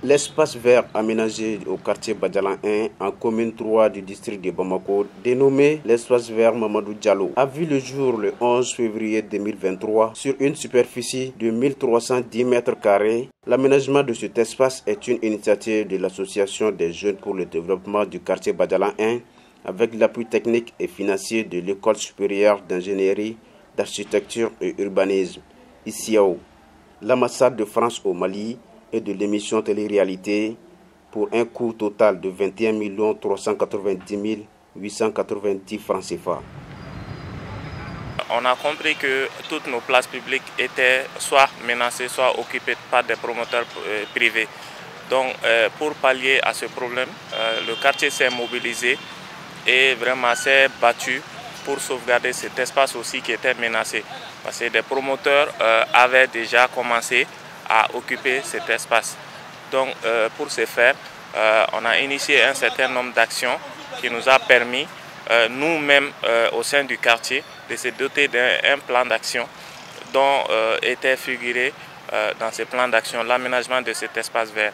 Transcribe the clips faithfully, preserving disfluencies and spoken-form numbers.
L'espace vert aménagé au quartier Badialan un, en commune trois du district de Bamako, dénommé l'espace vert Mamadou Diallo, a vu le jour le onze février deux mille vingt-trois sur une superficie de mille trois cent dix mètres carrés. L'aménagement de cet espace est une initiative de l'Association des jeunes pour le développement du quartier Badialan un avec l'appui technique et financier de l'École supérieure d'ingénierie, d'architecture et urbanisme, I C I A O, l'ambassade de France au Mali et de l'émission télé-réalité pour un coût total de vingt et un millions trois cent quatre-vingt-dix mille huit cent quatre-vingt-dix francs C F A. On a compris que toutes nos places publiques étaient soit menacées, soit occupées par des promoteurs privés. Donc euh, pour pallier à ce problème, euh, le quartier s'est mobilisé et vraiment s'est battu pour sauvegarder cet espace aussi qui était menacé. Parce que des promoteurs euh, avaient déjà commencé à occuper cet espace. Donc euh, pour ce faire, euh, on a initié un certain nombre d'actions qui nous a permis, euh, nous-mêmes euh, au sein du quartier, de se doter d'un plan d'action dont euh, était figuré euh, dans ce plan d'action l'aménagement de cet espace vert.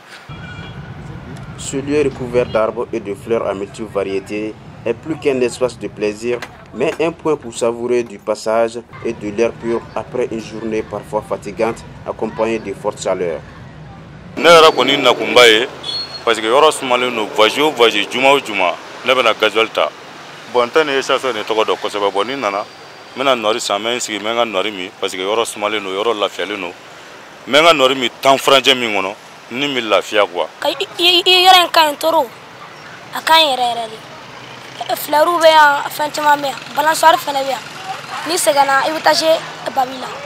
Ce lieu recouvert d'arbres et de fleurs à multiples variétés est plus qu'un espace de plaisir, mais un point pour savourer du passage et de l'air pur après une journée parfois fatigante accompagnée de fortes chaleurs. Ne yɛrɛ kɔni nakunba ye parce que yɔrɔ sumalen no voyage o voyage juma o juma ne bɛna gasoil ta bon n tɛ nin ye chasseur ni tɔgɔ dɔn kosɛbɛ bon ni nana n bɛna nɔri san n bɛ n sigi n bɛ n ka nɔri min parce que yɔrɔ sumalen no yɔrɔ lafiyalen no n bɛ n ka nɔri min tan furancɛ min kɔnɔ ni min lafiya quoi. I yɔrɔ in ka ɲi toro a ka ɲi yɛrɛ yɛrɛ de fleurs bɛ yan fɛn caman bɛ yan balançoire fɛnɛ bɛ yan ni sɛgɛnna i bɛ taa se babi la.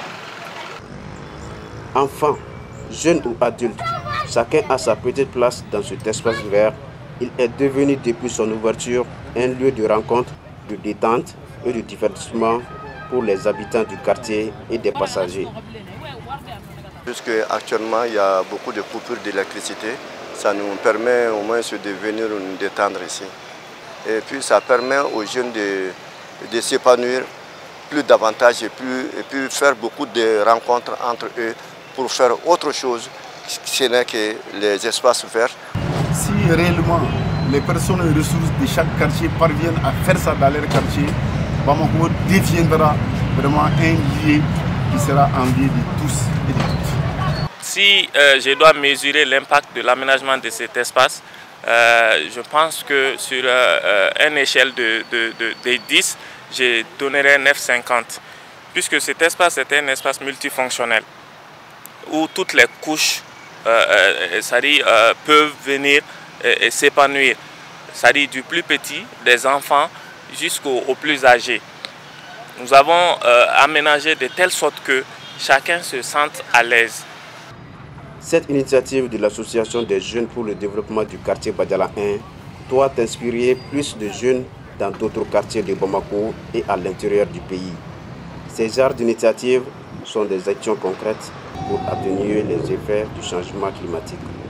Enfants, jeunes ou adultes, chacun a sa petite place dans cet espace vert. Il est devenu depuis son ouverture un lieu de rencontre, de détente et de divertissement pour les habitants du quartier et des passagers. Puisque actuellement il y a beaucoup de coupures d'électricité, ça nous permet au moins de venir nous détendre ici. Et puis ça permet aux jeunes de, de s'épanouir plus davantage et, plus, et puis faire beaucoup de rencontres entre eux pour faire autre chose, ce n'est que les espaces verts. Si réellement les personnes et les ressources de chaque quartier parviennent à faire ça dans leur quartier, Bamako deviendra vraiment un lieu qui sera envié de tous et de toutes. Si euh, je dois mesurer l'impact de l'aménagement de cet espace, euh, je pense que sur euh, une échelle de, de, de, de dix, je donnerais neuf virgule cinquante, puisque cet espace est un espace multifonctionnel, où toutes les couches euh, euh, euh, peuvent venir et, et s'épanouir, c'est-à-dire du plus petit, des enfants, jusqu'aux plus âgés. Nous avons euh, aménagé de telle sorte que chacun se sente à l'aise. Cette initiative de l'Association des jeunes pour le développement du quartier Badialan un doit inspirer plus de jeunes dans d'autres quartiers de Bamako et à l'intérieur du pays. Ces genres d'initiatives sont des actions concrètes pour atténuer les effets du changement climatique.